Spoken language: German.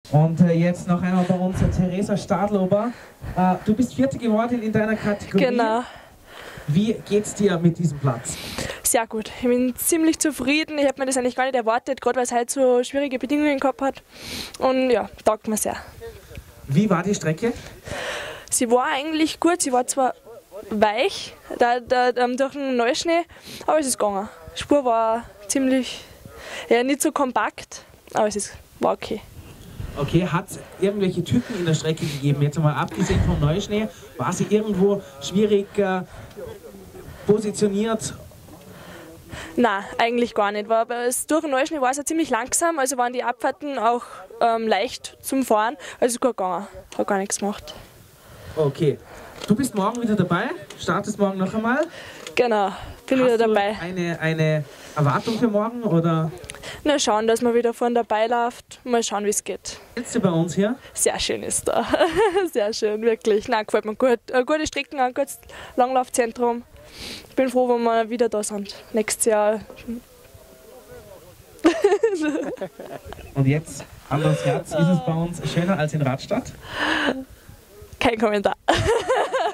Und jetzt noch einmal bei uns, Theresa Stadlober. Du bist Vierte geworden in deiner Kategorie. Genau. Wie geht's dir mit diesem Platz? Sehr gut. Ich bin ziemlich zufrieden. Ich hätte mir das eigentlich gar nicht erwartet, gerade weil es halt so schwierige Bedingungen gehabt hat. Und ja, taugt mir sehr. Wie war die Strecke? Sie war eigentlich gut. Sie war zwar weich durch den Neuschnee, aber es ist gegangen. Die Spur war ziemlich, ja, nicht so kompakt, aber war okay. Okay, hat es irgendwelche Tücken in der Strecke gegeben? Jetzt einmal abgesehen vom Neuschnee, war sie irgendwo schwierig positioniert? Nein, eigentlich gar nicht. Durch den Neuschnee war es ja ziemlich langsam, also waren die Abfahrten auch leicht zum Fahren. Also gut gegangen, hat gar nichts gemacht. Okay, du bist morgen wieder dabei, startest morgen noch einmal. Genau, bin wieder dabei. Hast du eine Erwartung für morgen, oder? Na, schauen, dass man wieder vorne dabei läuft. Mal schauen, wie es geht. Jetzt du bei uns hier? Sehr schön ist da. Sehr schön, wirklich. Nein, gefällt mir gut. Gute Strecken, ein gutes Langlaufzentrum. Ich bin froh, wenn wir wieder da sind. Nächstes Jahr. Und jetzt, Hand aufs Herz, ist es bei uns schöner als in Radstadt? Kein Kommentar.